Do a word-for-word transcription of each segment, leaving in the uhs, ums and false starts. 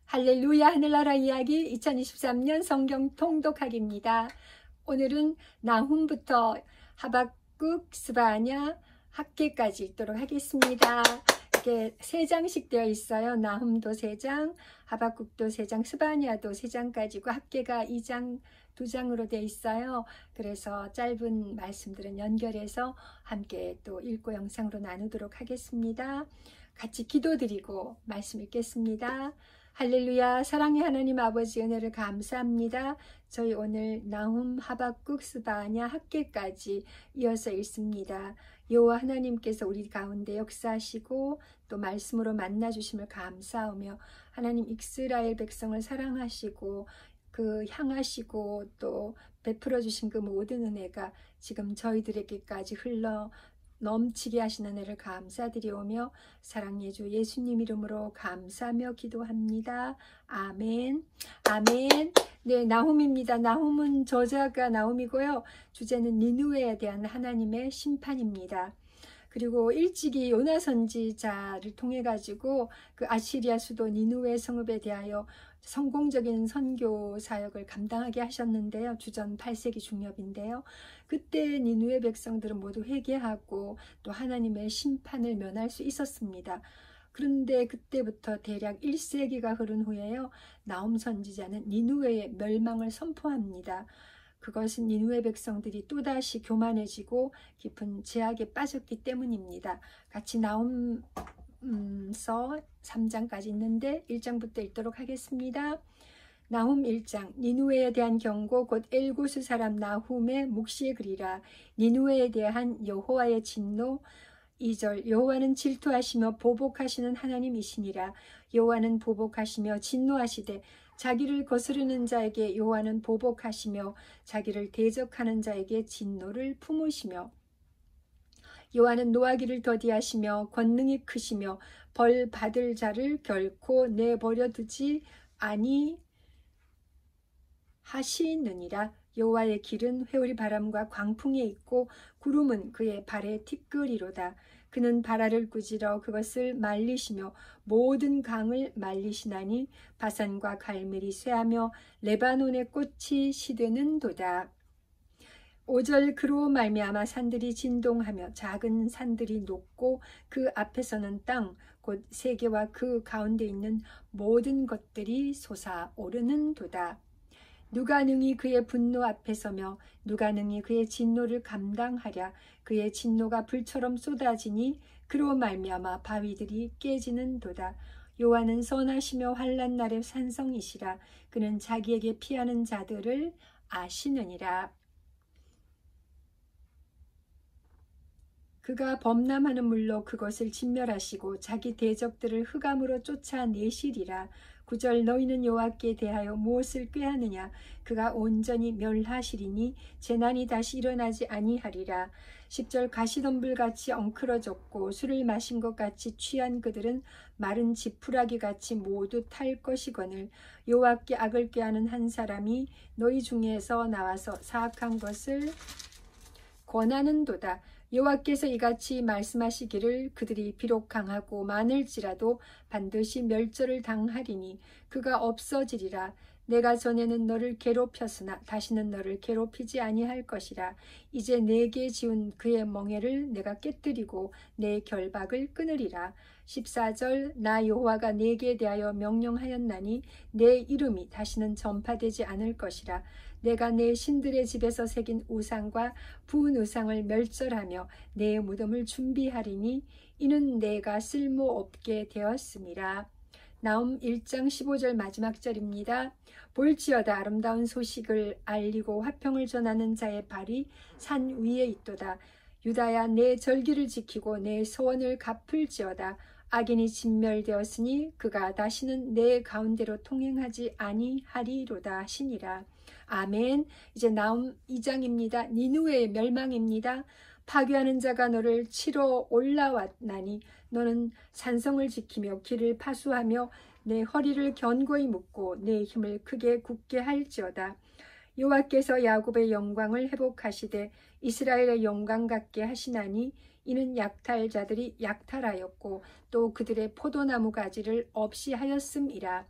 할렐루야 하늘나라 이야기 이천이십삼 년 성경 통독하기입니다. 오늘은 나훔부터 하박국, 스바냐, 학개까지 읽도록 하겠습니다. 이렇게 세 장씩 되어 있어요. 나훔도 세 장, 하박국도 세 장, 스바냐도 세 장까지고 학개가 이 장, 두 장으로 되어 있어요. 그래서 짧은 말씀들은 연결해서 함께 또 읽고 영상으로 나누도록 하겠습니다. 같이 기도드리고 말씀 읽겠습니다. 할렐루야. 사랑의 하나님 아버지 은혜를 감사합니다. 저희 오늘 나훔, 하박국, 스바냐, 학개까지 이어서 읽습니다. 여호와 하나님께서 우리 가운데 역사하시고 또 말씀으로 만나주심을 감사하며 하나님 이스라엘 백성을 사랑하시고 그 향하시고 또 베풀어 주신 그 모든 은혜가 지금 저희들에게까지 흘러 넘치게 하시는 은혜를 감사드리오며 사랑의 주 예수님 이름으로 감사하며 기도합니다. 아멘. 아멘. 네, 나훔입니다. 나훔은 저자가 나훔이고요. 주제는 니느웨에 대한 하나님의 심판입니다. 그리고 일찍이 요나 선지자를 통해 가지고 그 아시리아 수도 니느웨 성읍에 대하여 성공적인 선교 사역을 감당하게 하셨는데요. 주전 팔 세기 중엽인데요. 그때 니느웨 백성들은 모두 회개하고 또 하나님의 심판을 면할 수 있었습니다. 그런데 그때부터 대략 일 세기가 흐른 후에요. 나훔 선지자는 니느웨의 멸망을 선포합니다. 그것은 니느웨 백성들이 또다시 교만해지고 깊은 죄악에 빠졌기 때문입니다. 같이 나훔서 삼 장까지 있는데 일 장부터 읽도록 하겠습니다. 나훔 일 장. 니느웨에 대한 경고 곧 엘고스 사람 나훔의 묵시의 글이라. 니느웨에 대한 여호와의 진노. 이 절. 여호와는 질투하시며 보복하시는 하나님이시니라. 여호와는 보복하시며 진노하시되 자기를 거스르는 자에게 여호와는 보복하시며 자기를 대적하는 자에게 진노를 품으시며 여호와는 노하기를 더디하시며 권능이 크시며 벌 받을 자를 결코 내버려 두지 아니하시느니라. 여호와의 길은 회오리 바람과 광풍에 있고 구름은 그의 발의 티끌이로다. 그는 바라를 꾸지러 그것을 말리시며 모든 강을 말리시나니 바산과 갈멜이 쇠하며 레바논의 꽃이 시드는도다. 오 절. 그로 말미암아 산들이 진동하며 작은 산들이 녹고 그 앞에서는 땅 곧 세계와 그 가운데 있는 모든 것들이 솟아오르는도다. 누가 능히 그의 분노 앞에 서며 누가 능히 그의 진노를 감당하랴. 그의 진노가 불처럼 쏟아지니 그로 말미암아 바위들이 깨지는도다. 여호와는 선하시며 환난 날의 산성이시라. 그는 자기에게 피하는 자들을 아시느니라. 그가 범람하는 물로 그것을 진멸하시고 자기 대적들을 흑암으로 쫓아내시리라. 구 절. 너희는 여호와께 대하여 무엇을 꾀하느냐. 그가 온전히 멸하시리니 재난이 다시 일어나지 아니하리라. 십 절. 가시덤불같이 엉클어졌고 술을 마신 것 같이 취한 그들은 마른 지푸라기 같이 모두 탈 것이거늘 여호와께 악을 꾀하는 한 사람이 너희 중에서 나와서 사악한 것을 권하는도다. 여호와께서 이같이 말씀하시기를 그들이 비록 강하고 많을지라도 반드시 멸절을 당하리니 그가 없어지리라. 내가 전에는 너를 괴롭혔으나 다시는 너를 괴롭히지 아니할 것이라. 이제 내게 지운 그의 멍에를 내가 깨뜨리고 내 결박을 끊으리라. 십사 절. 나 여호와가 내게 대하여 명령하였나니 내 이름이 다시는 전파되지 않을 것이라. 내가 내 신들의 집에서 새긴 우상과 부은 우상을 멸절하며 내 무덤을 준비하리니 이는 내가 쓸모없게 되었음이라. 나훔 일 장 십오 절 마지막 절입니다. 볼지어다 아름다운 소식을 알리고 화평을 전하는 자의 발이 산 위에 있도다. 유다야 내 절기를 지키고 내 소원을 갚을지어다. 악인이 진멸되었으니 그가 다시는 내 가운데로 통행하지 아니하리로다 하시니라. 아멘. 이제 나훔 이 장입니다. 니느웨의 멸망입니다. 파괴하는 자가 너를 치러 올라왔나니 너는 산성을 지키며 길을 파수하며 내 허리를 견고히 묶고 내 힘을 크게 굳게 할지어다. 여호와께서 야곱의 영광을 회복하시되 이스라엘의 영광 같게 하시나니 이는 약탈자들이 약탈하였고 또 그들의 포도나무 가지를 없이 하였음이라.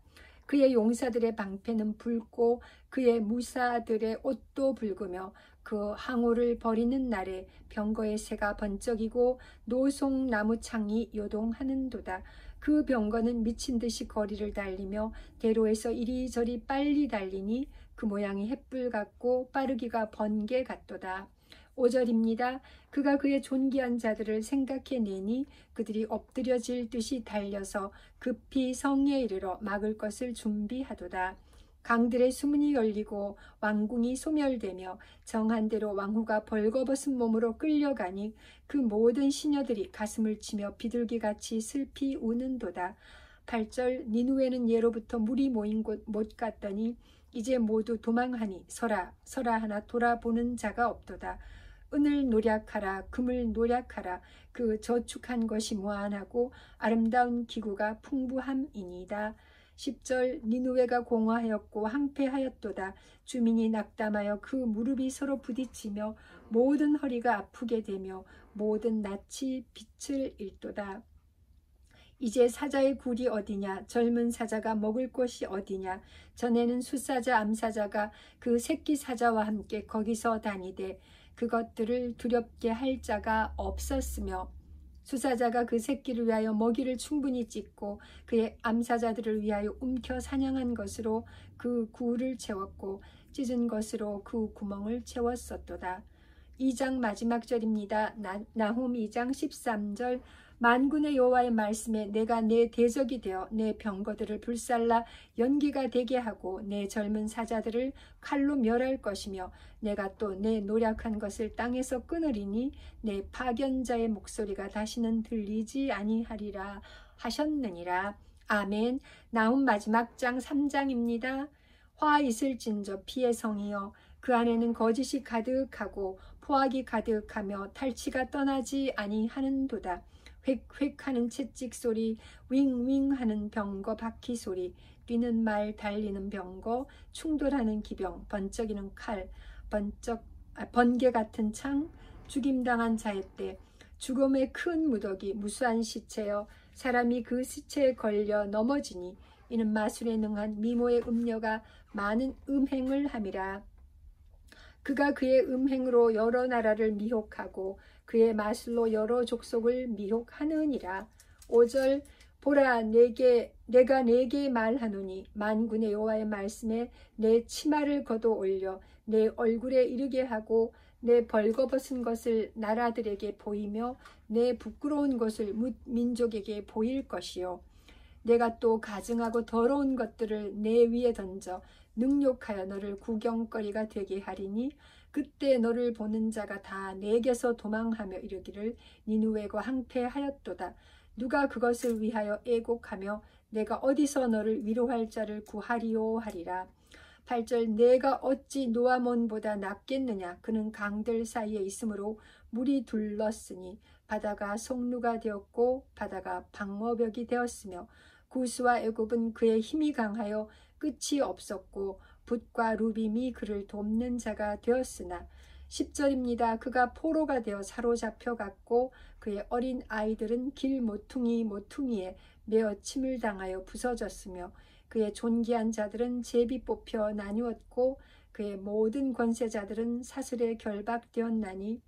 그의 용사들의 방패는 붉고 그의 무사들의 옷도 붉으며 그 항우를 버리는 날에 병거의 새가 번쩍이고 노송나무 창이 요동하는도다. 그 병거는 미친 듯이 거리를 달리며 대로에서 이리저리 빨리 달리니 그 모양이 햇불 같고 빠르기가 번개 같도다. 오 절입니다. 그가 그의 존귀한 자들을 생각해내니 그들이 엎드려질 듯이 달려서 급히 성에 이르러 막을 것을 준비하도다. 강들의 수문이 열리고 왕궁이 소멸되며 정한 대로 왕후가 벌거벗은 몸으로 끌려가니 그 모든 시녀들이 가슴을 치며 비둘기같이 슬피 우는도다. 팔 절 니누에는 예로부터 물이 모인 곳 못 갔더니 이제 모두 도망하니 서라 서라 하나 돌아보는 자가 없도다. 은을 노략하라 금을 노략하라 그 저축한 것이 무한하고 아름다운 기구가 풍부함이니이다. 십 절 니누웨가 공허하였고 황폐하였도다. 주민이 낙담하여 그 무릎이 서로 부딪히며 모든 허리가 아프게 되며 모든 낯이 빛을 잃도다. 이제 사자의 굴이 어디냐? 젊은 사자가 먹을 곳이 어디냐? 전에는 숫사자 암사자가 그 새끼 사자와 함께 거기서 다니되 그것들을 두렵게 할 자가 없었으며 수사자가 그 새끼를 위하여 먹이를 충분히 찢고 그의 암사자들을 위하여 움켜 사냥한 것으로 그 굴을 채웠고 찢은 것으로 그 구멍을 채웠었도다. 이 장 마지막 절입니다. 나, 나훔 이 장 십삼 절 만군의 여호와의 말씀에 내가 내 대적이 되어 내 병거들을 불살라 연기가 되게 하고 내 젊은 사자들을 칼로 멸할 것이며 내가 또 내 노력한 것을 땅에서 끊으리니 내 파견자의 목소리가 다시는 들리지 아니하리라 하셨느니라. 아멘. 나훔 마지막 장 삼 장입니다. 화 있을진저 피의 성이여 그 안에는 거짓이 가득하고 포악이 가득하며 탈취가 떠나지 아니하는도다. 획획 하는 채찍 소리, 윙윙 하는 병거 바퀴 소리, 뛰는 말, 달리는 병거, 충돌하는 기병, 번쩍이는 칼, 번쩍, 아, 번개 같은 창, 죽임당한 자의 때, 죽음의 큰 무더기, 무수한 시체여 사람이 그 시체에 걸려 넘어지니 이는 마술에 능한 미모의 음녀가 많은 음행을 함이라. 그가 그의 음행으로 여러 나라를 미혹하고 그의 마술로 여러 족속을 미혹하느니라. 오 절 보라 내게 내가 내게 말하노니 만군의 여호와의 말씀에 내 치마를 걷어 올려 내 얼굴에 이르게 하고 내 벌거벗은 것을 나라들에게 보이며 내 부끄러운 것을 뭇 민족에게 보일 것이요 내가 또 가증하고 더러운 것들을 내 위에 던져 능욕하여 너를 구경거리가 되게 하리니 그때 너를 보는 자가 다 내게서 도망하며 이르기를 니누웨가 황폐하였도다. 누가 그것을 위하여 애곡하며 내가 어디서 너를 위로할 자를 구하리오 하리라. 팔 절 내가 어찌 노아몬보다 낫겠느냐. 그는 강들 사이에 있으므로 물이 둘렀으니 바다가 속루가 되었고 바다가 방어벽이 되었으며 구스와 애굽은 그의 힘이 강하여 끝이 없었고 붓과 루빔이 그를 돕는 자가 되었으나 십 절입니다. 그가 포로가 되어 사로잡혀 갔고 그의 어린 아이들은 길 모퉁이 모퉁이에 매어 침을 당하여 부서졌으며 그의 존귀한 자들은 제비 뽑혀 나누었고 그의 모든 권세자들은 사슬에 결박되었나니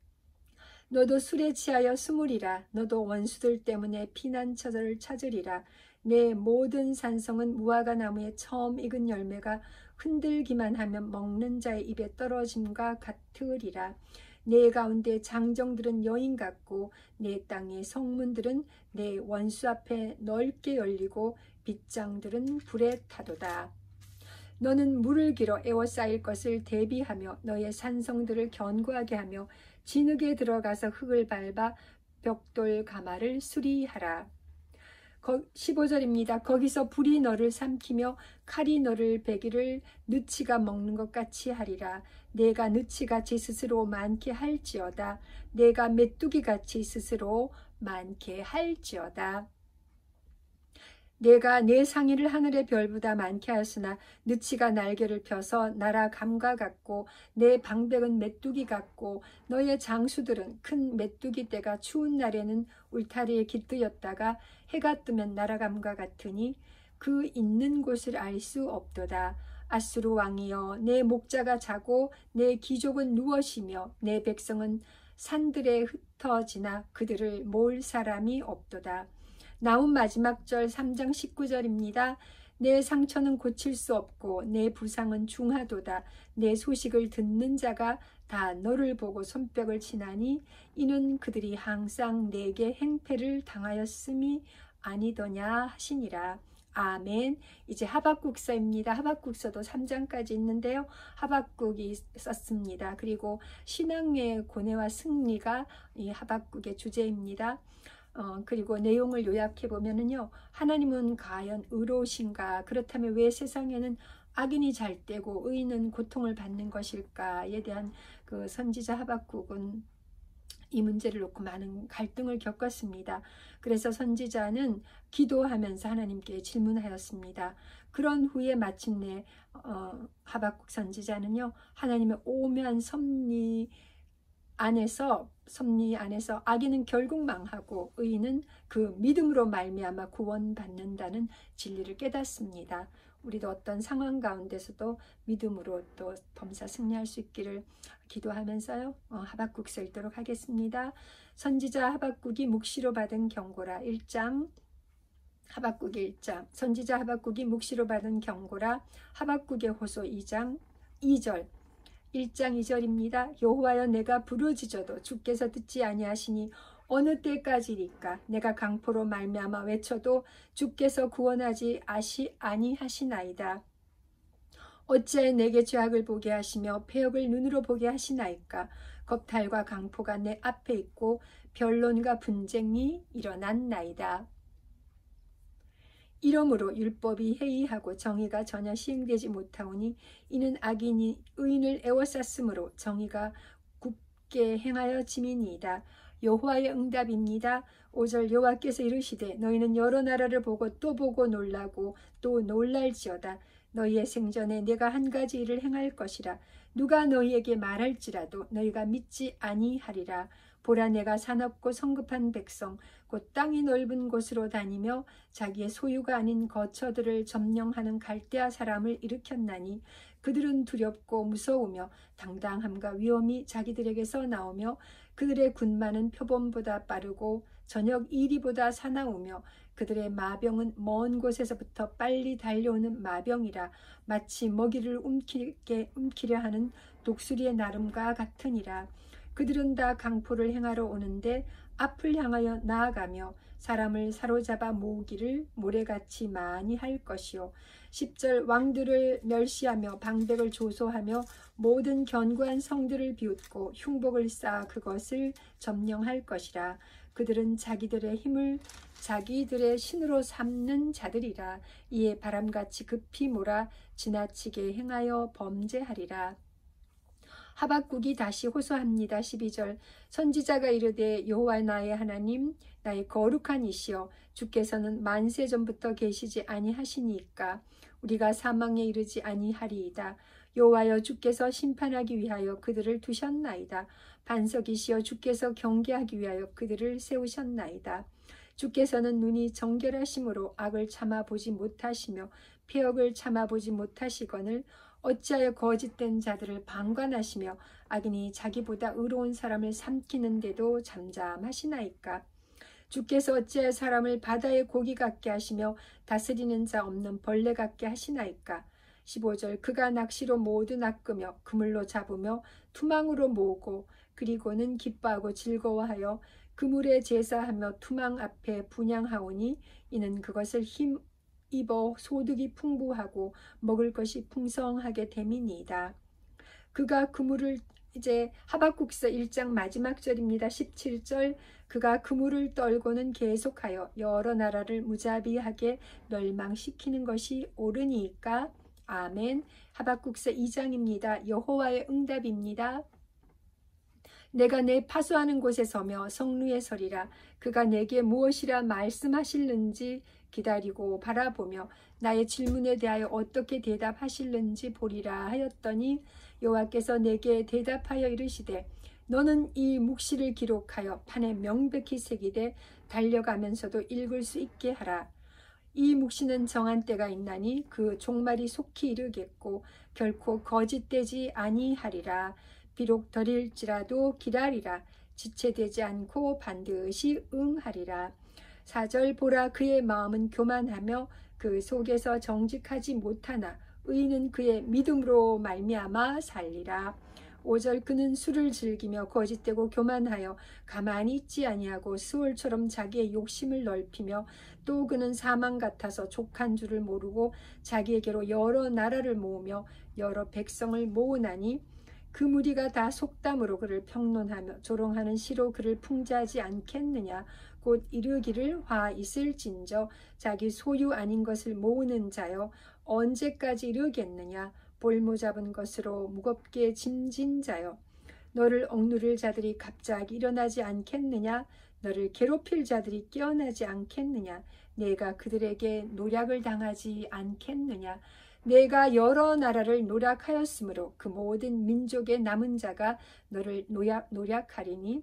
너도 술에 취하여 스물이라. 너도 원수들 때문에 피난처를 찾으리라. 내 모든 산성은 무화과 나무에 처음 익은 열매가 흔들기만 하면 먹는 자의 입에 떨어짐과 같으리라. 내 가운데 장정들은 여인 같고 내 땅의 성문들은 내 원수 앞에 넓게 열리고 빗장들은 불에 타도다. 너는 물을 길어 에워싸일 것을 대비하며 너의 산성들을 견고하게 하며 진흙에 들어가서 흙을 밟아 벽돌 가마를 수리하라. 십오 절입니다. 거기서 불이 너를 삼키며 칼이 너를 베기를 느치가 먹는 것 같이 하리라. 내가 느치같이 스스로 많게 할지어다. 내가 메뚜기같이 스스로 많게 할지어다. 내가 내 상의를 하늘의 별보다 많게 하였으나 느치가 날개를 펴서 날아 감과 같고 내 방백은 메뚜기 같고 너의 장수들은 큰 메뚜기 떼가 추운 날에는 울타리에 깃들였다가 해가 뜨면 날아감과 같으니 그 있는 곳을 알 수 없도다. 아수르 왕이여, 내 목자가 자고 내 귀족은 누워시며 내 백성은 산들에 흩어지나 그들을 몰 사람이 없도다. 나훔 마지막 절 삼 장 십구 절입니다. 내 상처는 고칠 수 없고 내 부상은 중하도다. 내 소식을 듣는 자가 다 너를 보고 손뼉을 치나니 이는 그들이 항상 내게 행패를 당하였음이 아니더냐 하시니라. 아멘. 이제 하박국서입니다. 하박국서도 삼 장까지 있는데요. 하박국이 썼습니다. 그리고 신앙의 고뇌와 승리가 이 하박국의 주제입니다. 어, 그리고 내용을 요약해 보면은요, 하나님은 과연 의로우신가? 그렇다면 왜 세상에는 악인이 잘되고 의인은 고통을 받는 것일까에 대한 그 선지자 하박국은 이 문제를 놓고 많은 갈등을 겪었습니다. 그래서 선지자는 기도하면서 하나님께 질문하였습니다. 그런 후에 마침내 어, 하박국 선지자는요, 하나님의 오묘한 섭리 안에서 섭리 안에서 악인은 결국 망하고 의인은 그 믿음으로 말미암아 구원받는다는 진리를 깨닫습니다. 우리도 어떤 상황 가운데서도 믿음으로 또 범사 승리할 수 있기를 기도하면서요, 어, 하박국서 읽도록 하겠습니다. 선지자 하박국이 묵시로 받은 경고라. 일 장 하박국 일 장 선지자 하박국이 묵시로 받은 경고라. 하박국의 호소 이 장 이 절 일 장 이 절입니다. 여호와여, 내가 부르짖어도 주께서 듣지 아니하시니 어느 때까지리까? 내가 강포로 말미암아 외쳐도 주께서 구원하지 아시 아니하시나이다. 어찌하여 내게 죄악을 보게 하시며 패역을 눈으로 보게 하시나이까? 겁탈과 강포가 내 앞에 있고 변론과 분쟁이 일어났나이다. 이러므로 율법이 해이하고 정의가 전혀 시행되지 못하오니 이는 악인이 의인을 애워쌌으므로 정의가 굽게 행하여 짐이니이다. 여호와의 응답입니다. 오 절 여호와께서 이르시되 너희는 여러 나라를 보고 또 보고 놀라고 또 놀랄지어다. 너희의 생전에 내가 한 가지 일을 행할 것이라. 누가 너희에게 말할지라도 너희가 믿지 아니하리라. 보라, 내가 사납고 성급한 백성 곧 땅이 넓은 곳으로 다니며 자기의 소유가 아닌 거처들을 점령하는 갈대아 사람을 일으켰나니 그들은 두렵고 무서우며 당당함과 위엄이 자기들에게서 나오며 그들의 군마는 표범보다 빠르고 저녁 이리보다 사나우며 그들의 마병은 먼 곳에서부터 빨리 달려오는 마병이라. 마치 먹이를 움키게, 움키려 하는 독수리의 나름과 같으니라. 그들은 다 강포를 행하러 오는데 앞을 향하여 나아가며 사람을 사로잡아 모으기를 모래같이 많이 할 것이요. 십 절 왕들을 멸시하며 방백을 조소하며 모든 견고한 성들을 비웃고 흉복을 쌓아 그것을 점령할 것이라. 그들은 자기들의 힘을 자기들의 신으로 삼는 자들이라. 이에 바람같이 급히 몰아 지나치게 행하여 범죄하리라. 하박국이 다시 호소합니다. 십이 절 선지자가 이르되 여호와 나의 하나님, 나의 거룩한 이시여, 주께서는 만세 전부터 계시지 아니하시니까 우리가 사망에 이르지 아니하리이다. 여호와여, 주께서 심판하기 위하여 그들을 두셨나이다. 반석이시여, 주께서 경계하기 위하여 그들을 세우셨나이다. 주께서는 눈이 정결하심으로 악을 참아보지 못하시며 패역을 참아보지 못하시거늘 어찌하여 거짓된 자들을 방관하시며 악인이 자기보다 의로운 사람을 삼키는데도 잠잠하시나이까? 주께서 어찌하여 사람을 바다의 고기 같게 하시며 다스리는 자 없는 벌레 같게 하시나이까? 십오 절 그가 낚시로 모두 낚으며 그물로 잡으며 투망으로 모으고 그리고는 기뻐하고 즐거워하여 그물에 제사하며 투망 앞에 분향하오니 이는 그것을 힘 입어 소득이 풍부하고 먹을 것이 풍성하게 됨이니이다. 그가 그물을 이제 하박국서 일 장 마지막 절입니다. 십칠 절 그가 그물을 떨고는 계속하여 여러 나라를 무자비하게 멸망시키는 것이 옳으니까. 아멘. 하박국서 이 장입니다. 여호와의 응답입니다. 내가 내 파수하는 곳에 서며 성루에 서리라. 그가 내게 무엇이라 말씀하실는지 기다리고 바라보며 나의 질문에 대하여 어떻게 대답하실는지 보리라 하였더니 여호와께서 내게 대답하여 이르시되 너는 이 묵시를 기록하여 판에 명백히 새기되 달려가면서도 읽을 수 있게 하라. 이 묵시는 정한 때가 있나니 그 종말이 속히 이르겠고 결코 거짓되지 아니하리라. 비록 더딜지라도 기다리라. 지체되지 않고 반드시 응하리라. 사 절 보라 그의 마음은 교만하며 그 속에서 정직하지 못하나 의인은 그의 믿음으로 말미암아 살리라. 오 절 그는 술을 즐기며 거짓되고 교만하여 가만히 있지 아니하고 스올처럼 자기의 욕심을 넓히며 또 그는 사망 같아서 족한 줄을 모르고 자기에게로 여러 나라를 모으며 여러 백성을 모으나니 그 무리가 다 속담으로 그를 평론하며 조롱하는 시로 그를 풍자하지 않겠느냐. 곧 이르기를 화 있을진저 자기 소유 아닌 것을 모으는 자여 언제까지 이르겠느냐. 볼모 잡은 것으로 무겁게 짐진 자여 너를 억누를 자들이 갑자기 일어나지 않겠느냐. 너를 괴롭힐 자들이 깨어나지 않겠느냐. 내가 그들에게 노략을 당하지 않겠느냐. 내가 여러 나라를 노략하였으므로 그 모든 민족의 남은 자가 너를 노략, 노략하리니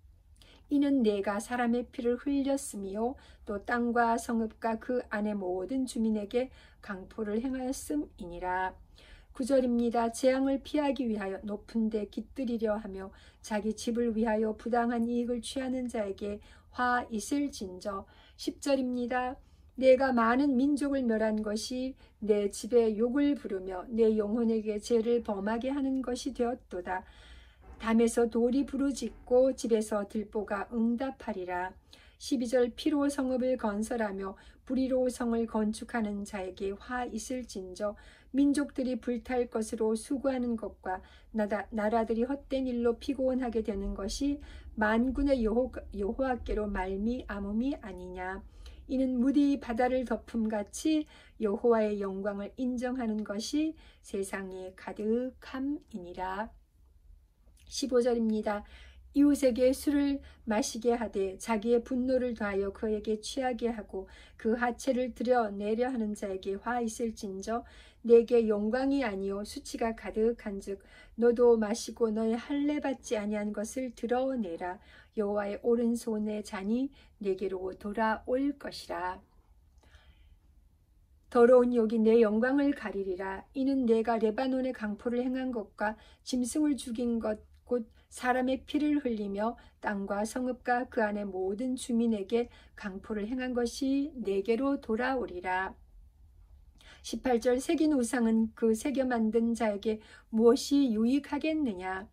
이는 내가 사람의 피를 흘렸음이요 또 땅과 성읍과 그 안의 모든 주민에게 강포를 행하였음이니라. 구 절입니다. 재앙을 피하기 위하여 높은 데 깃들이려 하며 자기 집을 위하여 부당한 이익을 취하는 자에게 화 있을진저. 십 절입니다. 내가 많은 민족을 멸한 것이 내 집에 욕을 부르며 내 영혼에게 죄를 범하게 하는 것이 되었도다. 담에서 돌이 부르짖고 집에서 들보가 응답하리라. 십이 절 피로 성읍을 건설하며 불의로 성을 건축하는 자에게 화 있을진저. 민족들이 불탈 것으로 수고하는 것과 나라, 나라들이 헛된 일로 피곤하게 되는 것이 만군의 여호, 여호와께로 말미암음이 아니냐. 이는 무디 바다를 덮음같이 여호와의 영광을 인정하는 것이 세상에 가득함이니라. 십오 절입니다. 이웃에게 술을 마시게 하되 자기의 분노를 더하여 그에게 취하게 하고 그 하체를 드러내려 하는 자에게 화 있을진저. 내게 영광이 아니요 수치가 가득한즉 너도 마시고 너의 할례 받지 아니한 것을 드러내라. 여호와의 오른손의 잔이 내게로 돌아올 것이라. 더러운 욕이 내 영광을 가리리라. 이는 내가 레바논의 강포를 행한 것과 짐승을 죽인 것 곧 사람의 피를 흘리며 땅과 성읍과 그 안의 모든 주민에게 강포를 행한 것이 내게로 돌아오리라. 십팔 절 새긴 우상은 그 새겨 만든 자에게 무엇이 유익하겠느냐.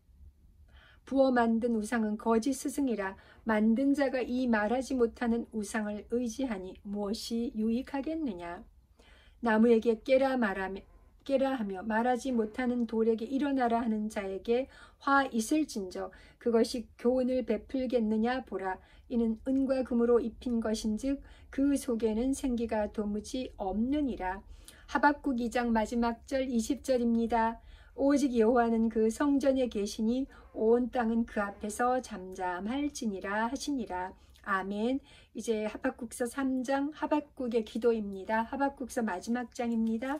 부어 만든 우상은 거짓 스승이라. 만든 자가 이 말하지 못하는 우상을 의지하니 무엇이 유익하겠느냐. 나무에게 깨라 말하며 깨라 하며 말하지 못하는 돌에게 일어나라 하는 자에게 화 있을진저. 그것이 교훈을 베풀겠느냐 보라. 이는 은과 금으로 입힌 것인즉 그 속에는 생기가 도무지 없느니라. 하박국 이 장 마지막 절 이십 절입니다. 오직 여호와는 그 성전에 계시니 온 땅은 그 앞에서 잠잠할지니라 하시니라. 아멘. 이제 하박국서 삼 장 하박국의 기도입니다. 하박국서 마지막 장입니다.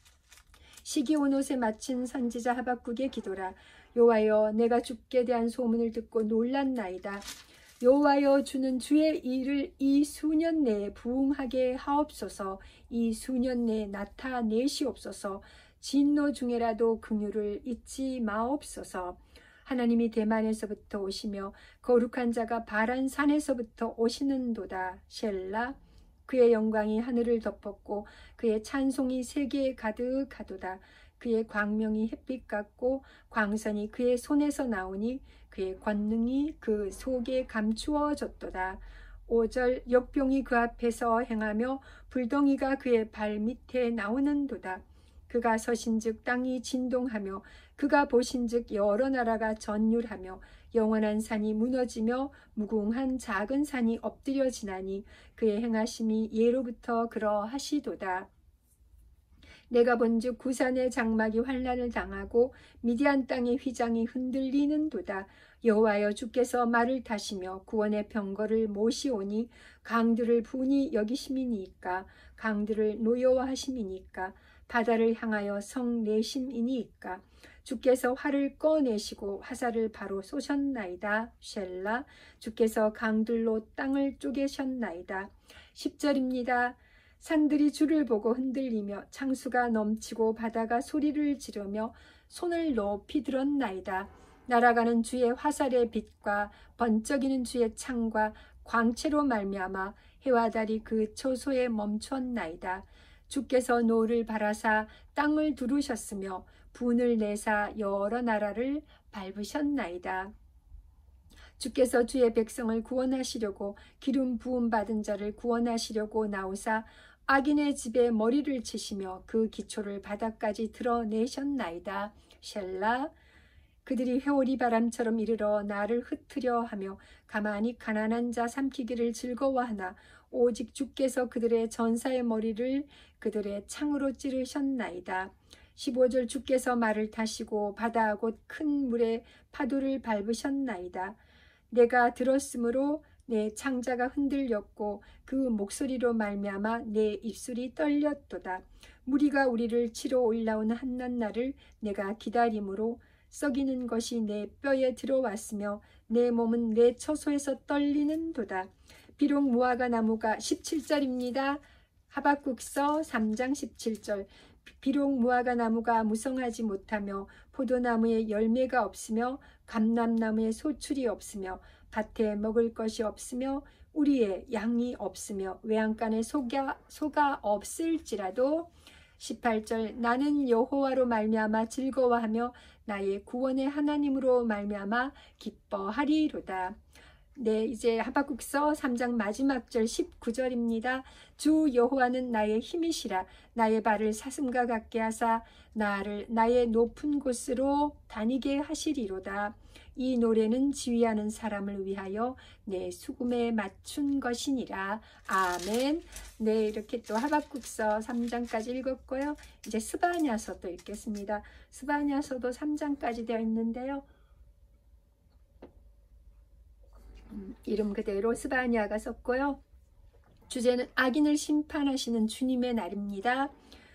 시기 온 옷에 맞춘 선지자 하박국의 기도라. 여호와여 내가 주께 대한 소문을 듣고 놀랐나이다. 여호와여 주는 주의 일을 이 수년 내에 부응하게 하옵소서. 이 수년 내에 나타내시옵소서. 진노 중에라도 긍휼을 잊지 마옵소서. 하나님이 대만에서부터 오시며 거룩한 자가 바란 산에서부터 오시는도다. 셀라. 그의 영광이 하늘을 덮었고 그의 찬송이 세계에 가득하도다. 그의 광명이 햇빛 같고 광선이 그의 손에서 나오니 그의 권능이 그 속에 감추어졌도다. 오 절 역병이 그 앞에서 행하며 불덩이가 그의 발 밑에 나오는도다. 그가 서신즉 땅이 진동하며 그가 보신즉 여러 나라가 전율하며 영원한 산이 무너지며 무궁한 작은 산이 엎드려지나니 그의 행하심이 예로부터 그러하시도다. 내가 본즉 구산의 장막이 환난을 당하고 미디안 땅의 휘장이 흔들리는도다. 여호와여 주께서 말을 타시며 구원의 병거를 모시오니 강들을 분이 여기심이니까 강들을 노여워하심이니까 바다를 향하여 성내심이니까 주께서 활을 꺼내시고 화살을 바로 쏘셨나이다. 셀라. 주께서 강들로 땅을 쪼개셨나이다. 십 절입니다. 산들이 주를 보고 흔들리며 창수가 넘치고 바다가 소리를 지르며 손을 높이 들었나이다. 날아가는 주의 화살의 빛과 번쩍이는 주의 창과 광채로 말미암아 해와 달이 그 초소에 멈추었나이다. 주께서 노를 바라사 땅을 두르셨으며 분을 내사 여러 나라를 밟으셨나이다. 주께서 주의 백성을 구원하시려고 기름 부음 받은 자를 구원하시려고 나오사 악인의 집에 머리를 치시며 그 기초를 바닥까지 드러내셨나이다. 셀라. 그들이 회오리 바람처럼 이르러 나를 흩으려 하며 가만히 가난한 자 삼키기를 즐거워하나 오직 주께서 그들의 전사의 머리를 그들의 창으로 찌르셨나이다. 십오 절. 주께서 말을 타시고 바다와 곧 큰 물의 파도를 밟으셨나이다. 내가 들었으므로 내 창자가 흔들렸고 그 목소리로 말미암아 내 입술이 떨렸도다. 무리가 우리를 치러 올라오는 한낱날을 내가 기다림으로 썩이는 것이 내 뼈에 들어왔으며 내 몸은 내 처소에서 떨리는 도다. 비록 무화과 나무가 십칠 절입니다. 하박국서 삼 장 십칠 절. 비록 무화과 나무가 무성하지 못하며 포도나무에 열매가 없으며 감람나무에 소출이 없으며 밭에 먹을 것이 없으며 우리의 양이 없으며 외양간에 소가, 소가 없을지라도 십팔 절. 나는 여호와로 말미암아 즐거워하며 나의 구원의 하나님으로 말미암아 기뻐하리로다. 네, 이제 하박국서 삼 장 마지막 절 십구 절입니다. 주 여호와는 나의 힘이시라. 나의 발을 사슴과 같게 하사 나를 나의 높은 곳으로 다니게 하시리로다. 이 노래는 지휘하는 사람을 위하여 내 수금에 맞춘 것이니라. 아멘. 네, 이렇게 또 하박국서 삼 장까지 읽었고요. 이제 스바냐서도 읽겠습니다. 스바냐서도 삼 장까지 되어 있는데요. 음, 이름 그대로 스바냐가 썼고요. 주제는 악인을 심판하시는 주님의 날입니다.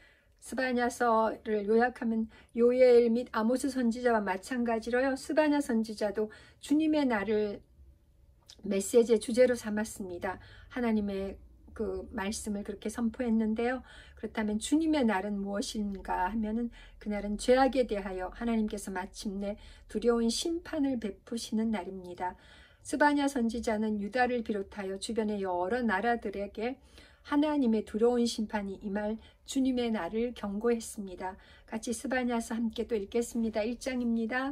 스바냐서를 요약하면 요엘 및 아모스 선지자와 마찬가지로요. 스바냐 선지자도 주님의 날을 메시지의 주제로 삼았습니다. 하나님의 그 말씀을 그렇게 선포했는데요. 그렇다면 주님의 날은 무엇인가 하면은 그날은 죄악에 대하여 하나님께서 마침내 두려운 심판을 베푸시는 날입니다. 스바냐 선지자는 유다를 비롯하여 주변의 여러 나라들에게 하나님의 두려운 심판이 임할 주님의 날을 경고했습니다. 같이 스바냐서 함께 또 읽겠습니다. 일 장입니다.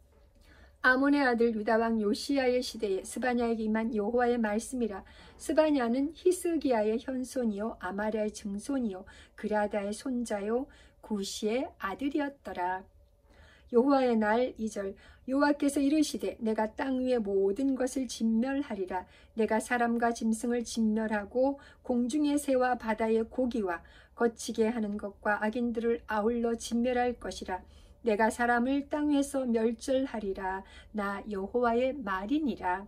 아몬의 아들 유다왕 요시야의 시대에 스바냐에게 임한 여호와의 말씀이라. 스바냐는 히스기야의 현손이요 아마랴의 증손이요 그라다의 손자요 구시의 아들이었더라. 여호와의 날 이 절. 여호와께서 이르시되 내가 땅 위의 모든 것을 진멸하리라. 내가 사람과 짐승을 진멸하고 공중의 새와 바다의 고기와 거치게 하는 것과 악인들을 아울러 진멸할 것이라. 내가 사람을 땅 위에서 멸절하리라. 나 여호와의 말이니라.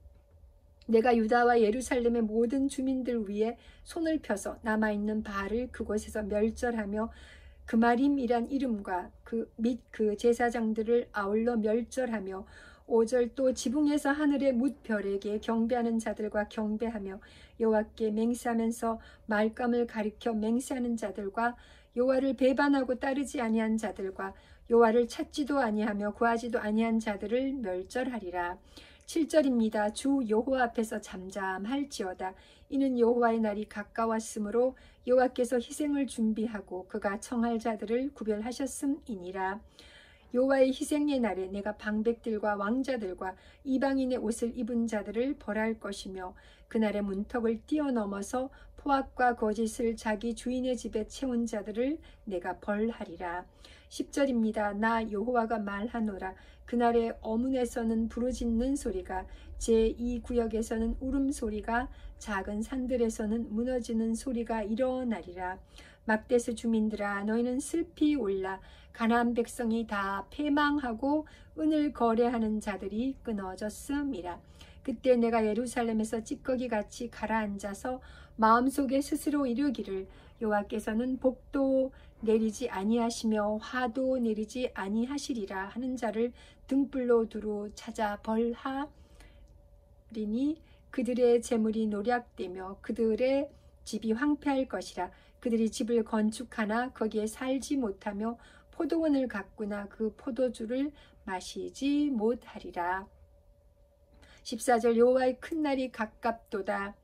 내가 유다와 예루살렘의 모든 주민들 위에 손을 펴서 남아있는 바알을 그곳에서 멸절하며 그마림이란 이름과 그 및 그 제사장들을 아울러 멸절하며 오 절. 또 지붕에서 하늘의 뭇별에게 경배하는 자들과 경배하며 여호와께 맹세하면서 말감을 가리켜 맹세하는 자들과 여호와를 배반하고 따르지 아니한 자들과 여호와를 찾지도 아니하며 구하지도 아니한 자들을 멸절하리라. 칠 절입니다. 주 여호와 앞에서 잠잠할지어다. 이는 여호와의 날이 가까웠으므로 여호와께서 희생을 준비하고 그가 청할 자들을 구별하셨음이니라. 여호와의 희생의 날에 내가 방백들과 왕자들과 이방인의 옷을 입은 자들을 벌할 것이며 그날의 문턱을 뛰어넘어서 포악과 거짓을 자기 주인의 집에 채운 자들을 내가 벌하리라. 십 절입니다. 나 여호와가 말하노라. 그날의 어문에서는 부르짖는 소리가, 제이 구역에서는 울음소리가, 작은 산들에서는 무너지는 소리가 일어나리라. 막데스 주민들아, 너희는 슬피 울라. 가나안 백성이 다 패망하고 은을 거래하는 자들이 끊어졌음이라. 그때 내가 예루살렘에서 찌꺼기같이 가라앉아서 마음속에 스스로 이르기를, 여호와께서는 복도 내리지 아니하시며 화도 내리지 아니하시리라 하는 자를 등불로 두루 찾아 벌하리니 그들의 재물이 노략되며 그들의 집이 황폐할 것이라. 그들이 집을 건축하나 거기에 살지 못하며 포도원을 가꾸나 그 포도주를 마시지 못하리라. 십사 절 여호와의 큰 날이 가깝도다.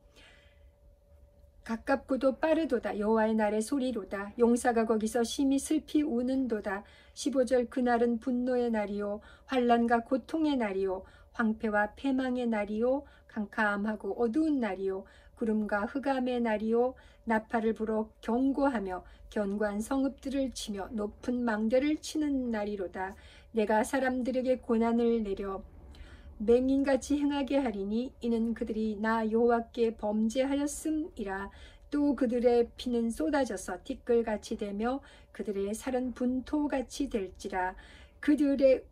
가깝고도 빠르도다. 여호와의 날의 소리로다. 용사가 거기서 심히 슬피 우는도다. 십오 절 그날은 분노의 날이요 환난과 고통의 날이요 황폐와 패망의 날이요 캄캄하고 어두운 날이요 구름과 흑암의 날이요 나팔을 불어 경고하며 견고한 성읍들을 치며 높은 망대를 치는 날이로다. 내가 사람들에게 고난을 내려 맹인같이 행하게 하리니 이는 그들이 나 여호와께 범죄하였음이라. 또 그들의 피는 쏟아져서 티끌같이 되며 그들의 살은 분토같이 될지라. 그들의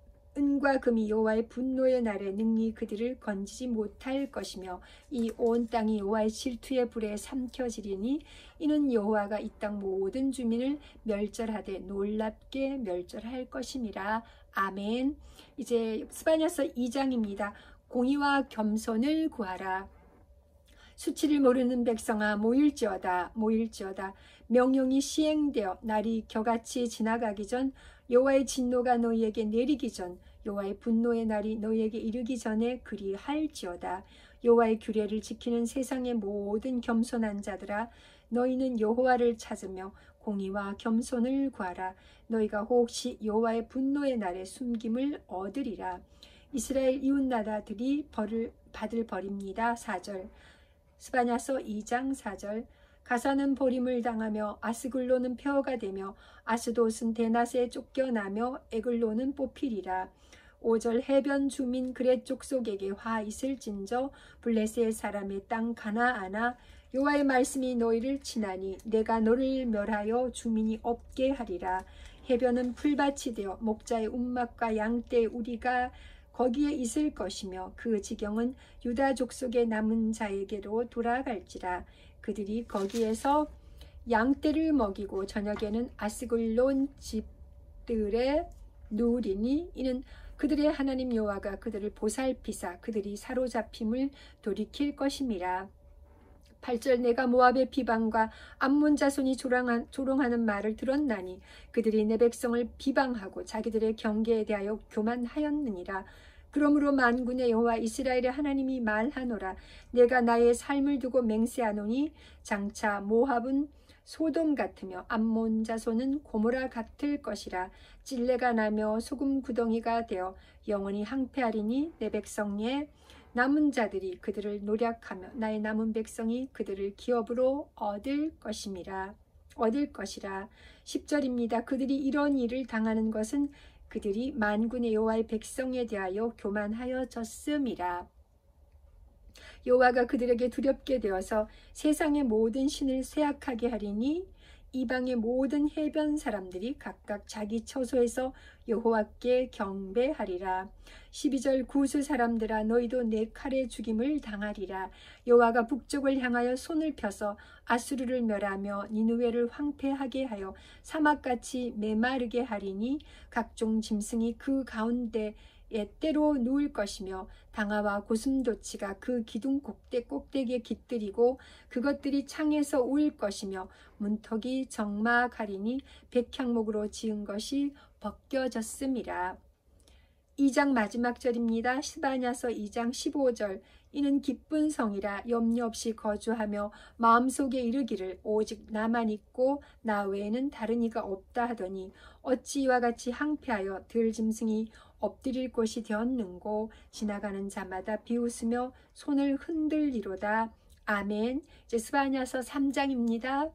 은과 금이 여호와의 분노의 날에 능히 그들을 건지지 못할 것이며 이 온 땅이 여호와의 질투의 불에 삼켜지리니 이는 여호와가 이 땅 모든 주민을 멸절하되 놀랍게 멸절할 것임이라. 아멘. 이제 스바냐서 이 장입니다. 공의와 겸손을 구하라. 수치를 모르는 백성아 모일지어다 모일지어다. 명령이 시행되어 날이 겨같이 지나가기 전 여호와의 진노가 너희에게 내리기 전 여호와의 분노의 날이 너희에게 이르기 전에 그리할지어다. 여호와의 규례를 지키는 세상의 모든 겸손한 자들아 너희는 여호와를 찾으며 공의와 겸손을 구하라. 너희가 혹시 여호와의 분노의 날에 숨김을 얻으리라. 이스라엘 이웃나라들이 벌을 받을 벌입니다. 사 절 스바냐서 이 장 사 절 가사는 버림을 당하며 아스글로는 폐허가 되며 아스돗은 대낮에 쫓겨나며 에글로는 뽑히리라. 오 절 해변 주민 그렛 족속에게 화 있을진저 블레셋 사람의 땅 가나아나 여호와의 말씀이 너희를 치나니 내가 너를 멸하여 주민이 없게 하리라. 해변은 풀밭이 되어 목자의 움막과 양떼의 우리가 거기에 있을 것이며 그 지경은 유다 족속의 남은 자에게로 돌아갈지라. 그들이 거기에서 양떼를 먹이고 저녁에는 아스글론 집들에 누우리니 이는 그들의 하나님 여호와가 그들을 보살피사 그들이 사로잡힘을 돌이킬 것임이라. 팔 절 내가 모압의 비방과 암몬 자손이 조롱한, 조롱하는 말을 들었나니 그들이 내 백성을 비방하고 자기들의 경계에 대하여 교만하였느니라. 그러므로 만군의 여호와 이스라엘의 하나님이 말하노라. 내가 나의 삶을 두고 맹세하노니 장차 모압은 소돔 같으며 암몬 자손은 고모라 같을 것이라. 찔레가 나며 소금 구덩이가 되어 영원히 항폐하리니 내 백성의 남은 자들이 그들을 노략하며 나의 남은 백성이 그들을 기업으로 얻을 것임이라. 얻을 것이라. 십 절입니다. 그들이 이런 일을 당하는 것은 그들이 만군의 여호와의 백성에 대하여 교만하여졌음이라. 여호와가 그들에게 두렵게 되어서 세상의 모든 신을 쇠약하게 하리니 이방의 모든 해변 사람들이 각각 자기 처소에서 여호와께 경배하리라. 십이 절 구스 사람들아 너희도 내 칼에 죽임을 당하리라. 여호와가 북쪽을 향하여 손을 펴서 아수르를 멸하며 니느웨를 황폐하게 하여 사막같이 메마르게 하리니 각종 짐승이 그 가운데 때로 누울 것이며 당아와 고슴도치가 그 기둥 꼭대 꼭대기에 깃들이고 그것들이 창에서 울 것이며 문턱이 적막하리니 백향목으로 지은 것이 벗겨졌음이라. 이 장 마지막 절입니다. 스바냐서 이 장 십오 절 이는 기쁜 성이라 염려 없이 거주하며 마음속에 이르기를 오직 나만 있고 나 외에는 다른 이가 없다 하더니 어찌 이와 같이 항폐하여 들짐승이 엎드릴 곳이 되었는고 지나가는 자마다 비웃으며 손을 흔들리로다. 아멘. 이제 스바냐서 삼 장입니다.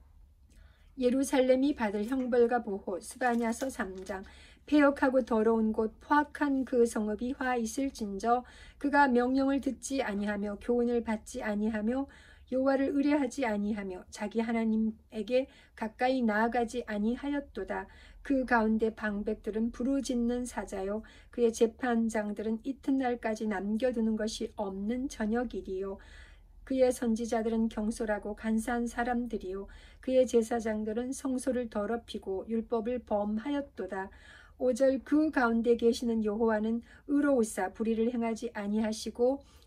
예루살렘이 받을 형벌과 보호. 스바냐서 삼 장 폐역하고 더러운 곳 포악한 그 성읍이 화 있을진저 그가 명령을 듣지 아니하며 교훈을 받지 아니하며 여호와를 의뢰하지 아니하며 자기 하나님에게 가까이 나아가지 아니하였도다. 그 가운데 방백들은 부르짖는 사자요 그의 재판장들은 이튿날까지 남겨두는 것이 없는 저녁이리요. 그의 선지자들은 경솔하고 간사한 사람들이요 그의 제사장들은 성소를 더럽히고 율법을 범하였도다. 오 절 그 가운데 계시는 여호와는 의로우사 불의를 행하지 아니하시고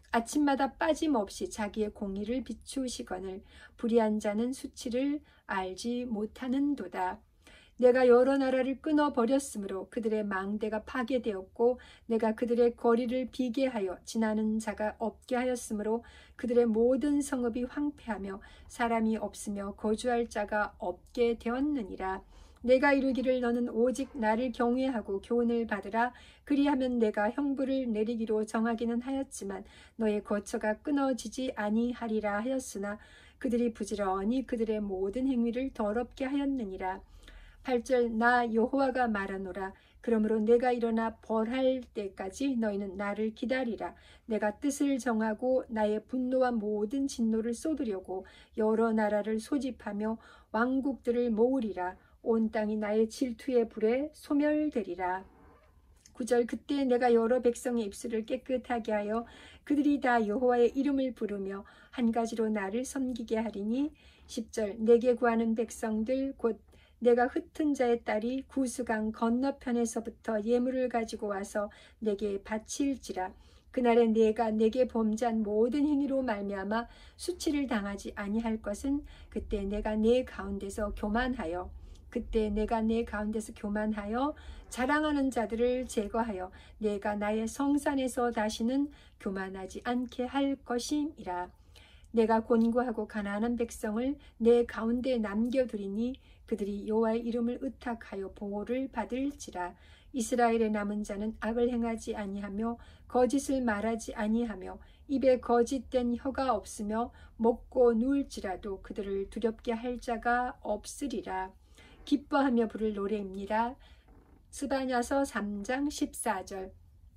아침마다 빠짐없이 자기의 공의를 비추시거늘 불의한 자는 수치를 알지 못하는도다. 내가 여러 나라를 끊어버렸으므로 그들의 망대가 파괴되었고 내가 그들의 거리를 비게 하여 지나는 자가 없게 하였으므로 그들의 모든 성읍이 황폐하며 사람이 없으며 거주할 자가 없게 되었느니라. 내가 이르기를 너는 오직 나를 경외하고 교훈을 받으라. 그리하면 내가 형벌을 내리기로 정하기는 하였지만 너의 거처가 끊어지지 아니하리라 하였으나 그들이 부지런히 그들의 모든 행위를 더럽게 하였느니라. 팔 절 나 여호와가 말하노라. 그러므로 내가 일어나 벌할 때까지 너희는 나를 기다리라. 내가 뜻을 정하고 나의 분노와 모든 진노를 쏟으려고 여러 나라를 소집하며 왕국들을 모으리라. 온 땅이 나의 질투의 불에 소멸되리라. 구 절 그때 내가 여러 백성의 입술을 깨끗하게 하여 그들이 다 여호와의 이름을 부르며 한 가지로 나를 섬기게 하리니. 십 절 내게 구하는 백성들 곧 내가 흩은 자의 딸이 구스강 건너편에서부터 예물을 가지고 와서 내게 바칠지라. 그날에 내가 내게 범죄한 모든 행위로 말미암아 수치를 당하지 아니할 것은 그때 내가 내 가운데서 교만하여 그때 내가 내 가운데서 교만하여 자랑하는 자들을 제거하여 내가 나의 성산에서 다시는 교만하지 않게 할 것임이라. 내가 곤고하고 가난한 백성을 내 가운데 남겨두리니 그들이 여호와의 이름을 의탁하여 보호를 받을지라. 이스라엘의 남은 자는 악을 행하지 아니하며 거짓을 말하지 아니하며 입에 거짓된 혀가 없으며 먹고 누울지라도 그들을 두렵게 할 자가 없으리라. 기뻐하며 부를 노래입니다. 스바냐서 삼 장 십사 절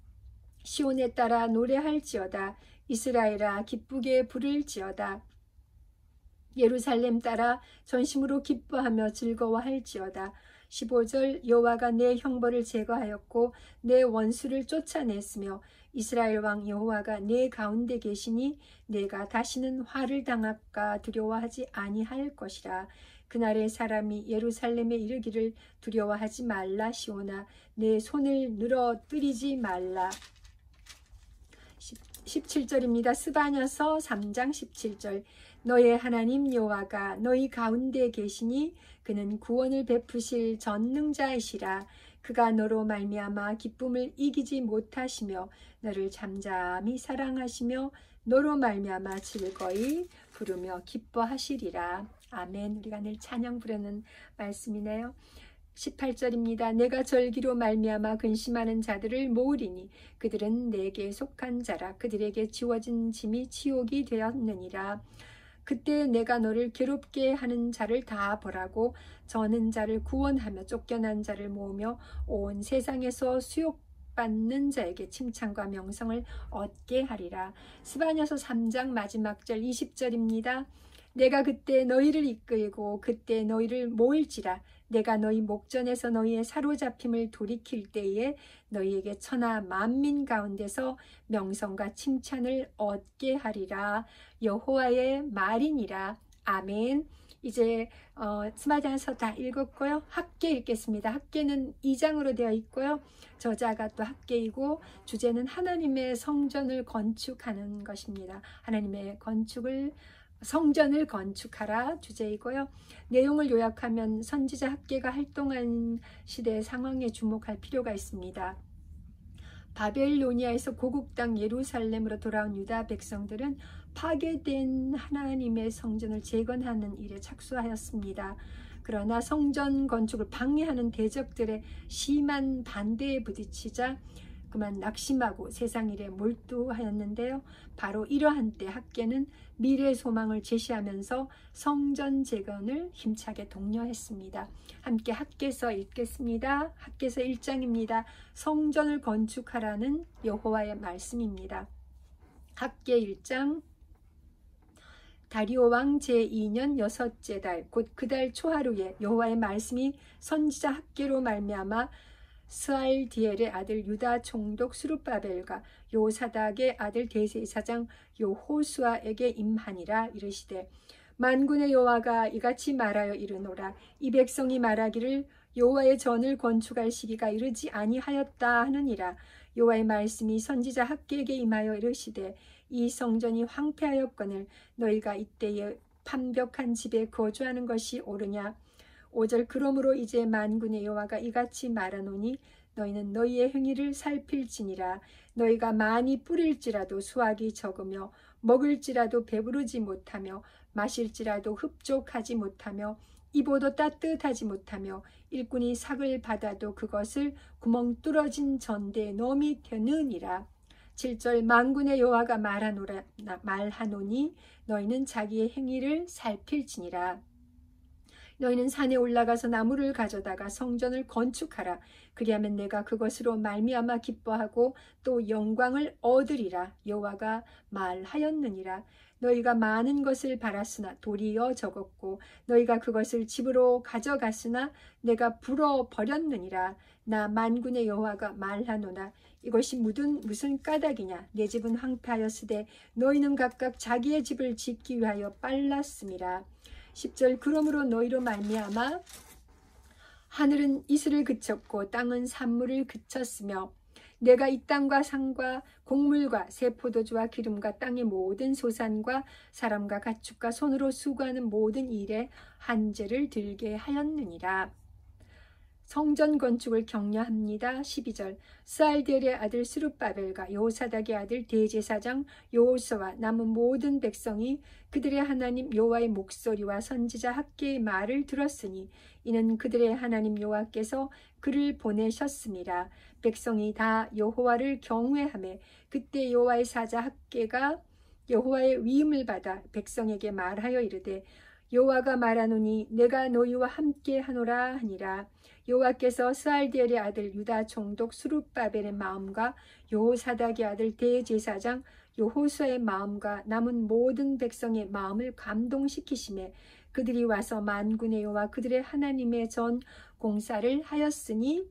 시온에 따라 노래할지어다. 이스라엘아 기쁘게 부를지어다. 예루살렘 따라 전심으로 기뻐하며 즐거워할지어다. 십오 절 여호와가 내 형벌을 제거하였고 내 원수를 쫓아냈으며 이스라엘 왕 여호와가 내 가운데 계시니 내가 다시는 화를 당할까 두려워하지 아니할 것이라. 그날에 사람이 예루살렘에 이르기를 두려워하지 말라. 시온아 내 손을 늘어뜨리지 말라. 십칠 절입니다. 스바냐서 삼 장 십칠 절 너의 하나님 여호와가 너희 가운데 계시니 그는 구원을 베푸실 전능자이시라. 그가 너로 말미암아 기쁨을 이기지 못하시며 너를 잠잠히 사랑하시며 너로 말미암아 즐거이 부르며 기뻐하시리라. 아멘. 우리가 늘 찬양 부르는 말씀이네요. 십팔 절입니다. 내가 절기로 말미암아 근심하는 자들을 모으리니 그들은 내게 속한 자라. 그들에게 지워진 짐이 치욕이 되었느니라. 그때 내가 너를 괴롭게 하는 자를 다 벌하고 저는 자를 구원하며 쫓겨난 자를 모으며 온 세상에서 수욕받는 자에게 칭찬과 명성을 얻게 하리라. 스바냐서 삼 장 마지막 절 이십 절입니다. 내가 그때 너희를 이끌고 그때 너희를 모을지라. 내가 너희 목전에서 너희의 사로잡힘을 돌이킬 때에 너희에게 천하 만민 가운데서 명성과 칭찬을 얻게 하리라. 여호와의 말이니라. 아멘. 이제 어, 스바냐서 다 읽었고요. 학계 읽겠습니다. 학계는 이 장으로 되어 있고요. 저자가 또 학계이고 주제는 하나님의 성전을 건축하는 것입니다. 하나님의 건축을 성전을 건축하라 주제이고요. 내용을 요약하면 선지자 학계가 활동한 시대의 상황에 주목할 필요가 있습니다. 바벨로니아에서 고국 땅 예루살렘으로 돌아온 유다 백성들은 파괴된 하나님의 성전을 재건하는 일에 착수하였습니다. 그러나 성전 건축을 방해하는 대적들의 심한 반대에 부딪히자 그만 낙심하고 세상 일에 몰두하였는데요. 바로 이러한 때 학계는 미래 소망을 제시하면서 성전 재건을 힘차게 독려했습니다. 함께 학계서 읽겠습니다. 학계서 일 장입니다. 성전을 건축하라는 여호와의 말씀입니다. 학계 일 장 다리오 왕 제이 년 여섯째 달 곧 그 달 초하루에 여호와의 말씀이 선지자 학계로 말미암아 스알디엘의 아들 유다 총독 수룹바벨과 요사닥의 아들 대제사장 여호수아에게 임하니라. 이르시되 만군의 여호와가 이같이 말하여 이르노라. 이 백성이 말하기를 여호와의 전을 건축할 시기가 이르지 아니하였다 하느니라. 여호와의 말씀이 선지자 학계에게 임하여 이르시되 이 성전이 황폐하였거늘 너희가 이때에 판벽한 집에 거주하는 것이 옳으냐. 오 절 그러므로 이제 만군의 여호와가 이같이 말하노니 너희는 너희의 행위를 살필지니라. 너희가 많이 뿌릴지라도 수확이 적으며 먹을지라도 배부르지 못하며 마실지라도 흡족하지 못하며 입어도 따뜻하지 못하며 일꾼이 삭을 받아도 그것을 구멍 뚫어진 전대에 넣음이 되느니라. 칠 절 만군의 여호와가 말하노라 말하노니 너희는 자기의 행위를 살필지니라. 너희는 산에 올라가서 나무를 가져다가 성전을 건축하라. 그리하면 내가 그것으로 말미암아 기뻐하고 또 영광을 얻으리라. 여호와가 말하였느니라. 너희가 많은 것을 바랐으나 도리어 적었고 너희가 그것을 집으로 가져갔으나 내가 불어 버렸느니라. 나 만군의 여호와가 말하노라. 이것이 무슨 무슨 까닭이냐. 내 집은 황폐하였으되 너희는 각각 자기의 집을 짓기 위하여 빨랐음이라. 십 절 그러므로 너희로 말미암아 하늘은 이슬을 그쳤고 땅은 산물을 그쳤으며 내가 이 땅과 산과 곡물과 새 포도주와 기름과 땅의 모든 소산과 사람과 가축과 손으로 수고하는 모든 일에 한죄를 들게 하였느니라. 성전 건축을 격려합니다. 십이 절 스알디엘의 아들 스룹바벨과 여호사닥의 아들 대제사장 여호수아와 남은 모든 백성이 그들의 하나님 여호와의 목소리와 선지자 학개의 말을 들었으니 이는 그들의 하나님 여호와께서 그를 보내셨습니다. 백성이 다 여호와를 경외하며 그때 여호와의 사자 학개가 여호와의 위임을 받아 백성에게 말하여 이르되 여호와가 말하노니 내가 너희와 함께 하노라 하니라. 여호와께서 스알디엘의 아들 유다 총독 스룹바벨의 마음과 여호사닥의 아들 대제사장 여호수아의 마음과 남은 모든 백성의 마음을 감동시키시매 그들이 와서 만군의 여호와 그들의 하나님의 전 공사를 하였으니.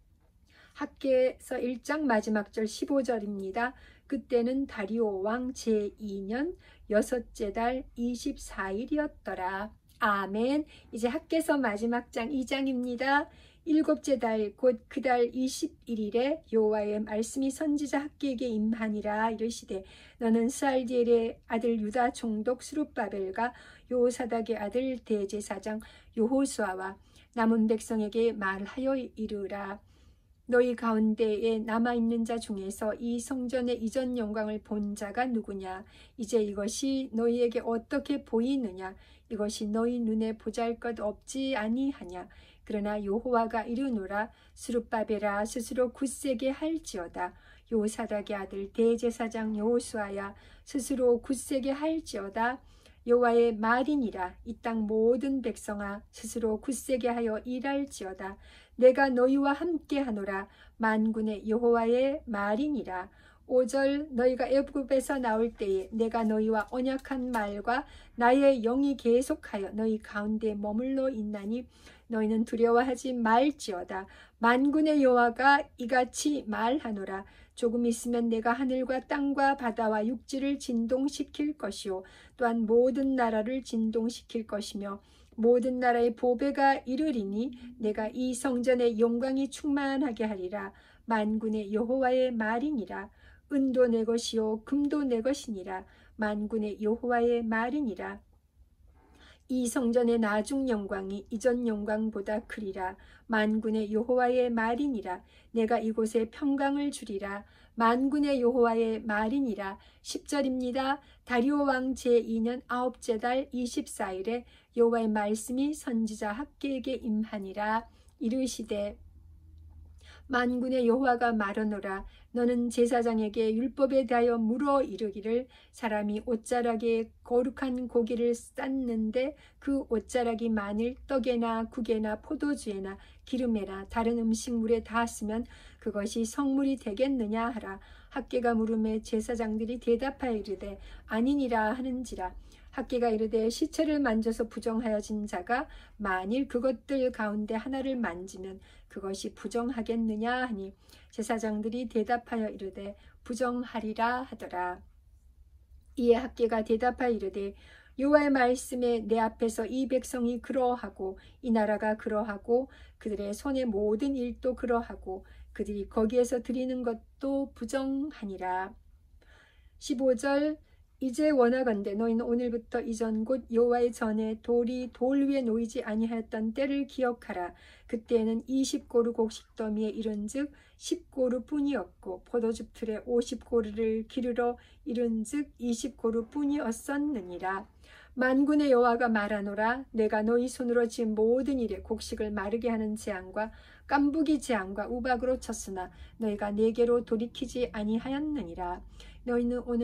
학개서 일 장 마지막 절 십오 절입니다. 그때는 다리오 왕 제이 년 여섯째 달 이십사 일이었더라. 아멘. 이제 학개서 마지막 장 이 장입니다. 일곱째 달 곧 그 달 이십일 일에 여호와의 말씀이 선지자 학개에게 임하니라. 이르시되 너는 스알디엘의 아들 유다 총독 스룹바벨과 여호사닥의 아들 대제사장 여호수아와 남은 백성에게 말하여 이르라. 너희 가운데에 남아있는 자 중에서 이 성전의 이전 영광을 본 자가 누구냐. 이제 이것이 너희에게 어떻게 보이느냐. 이것이 너희 눈에 보잘것 없지 아니하냐. 그러나 여호와가 이르노라. 스룹바벨아 스스로 굳세게 할지어다. 여호사닥의 아들 대제사장 여호수아야 스스로 굳세게 할지어다. 여호와의 말이니라. 이 땅 모든 백성아 스스로 굳세게 하여 일할지어다. 내가 너희와 함께 하노라. 만군의 여호와의 말이니라. 오 절 너희가 애굽에서 나올 때에 내가 너희와 언약한 말과 나의 영이 계속하여 너희 가운데 머물러 있나니 너희는 두려워하지 말지어다. 만군의 여호와가 이같이 말하노라. 조금 있으면 내가 하늘과 땅과 바다와 육지를 진동시킬 것이요 또한 모든 나라를 진동시킬 것이며 모든 나라의 보배가 이르리니 내가 이 성전의 영광이 충만하게 하리라. 만군의 여호와의 말이니라. 은도 내 것이요 금도 내 것이니라. 만군의 여호와의 말이니라. 이 성전의 나중 영광이 이전 영광보다 크리라. 만군의 여호와의 말이니라. 내가 이곳에 평강을 주리라. 만군의 여호와의 말이니라. 십 절입니다. 다리오 왕 제이 년 아홉째 달 이십사 일에 여호와의 말씀이 선지자 학개에게 임하니라. 이르시되 만군의 여호와가 말하노라. 너는 제사장에게 율법에 대하여 물어 이르기를 사람이 옷자락에 거룩한 고기를 쌓는데 그 옷자락이 만일 떡에나 국에나 포도주에나 기름에나 다른 음식물에 닿았으면 그것이 성물이 되겠느냐 하라. 학개가 물음에 제사장들이 대답하여 이르되 아니니라 하는지라. 학개가 이르되 시체를 만져서 부정하여진 자가 만일 그것들 가운데 하나를 만지면 그것이 부정하겠느냐 하니 제사장들이 대답하여 이르되 부정하리라 하더라. 이에 학개가 대답하여 이르되 여호와의 말씀에 내 앞에서 이 백성이 그러하고 이 나라가 그러하고 그들의 손의 모든 일도 그러하고 그들이 거기에서 드리는 것도 부정하니라. 십오 절 이제 원하건대 너희는 오늘부터 이전 곧 여호와의 전에 돌이 돌 위에 놓이지 아니하였던 때를 기억하라. 그때에는 이십 고루 곡식 더미에 이른즉 십 고루 뿐이었고 포도즙 틀에 오십 고루를 기르러 이른즉 이십 고루 뿐이었었느니라. 만군의 여호와가 말하노라. 내가 너희 손으로 지은 모든 일에 곡식을 마르게 하는 재앙과 깐부기 재앙과 우박으로 쳤으나 너희가 내게로 돌이키지 아니하였느니라. 너희는 오늘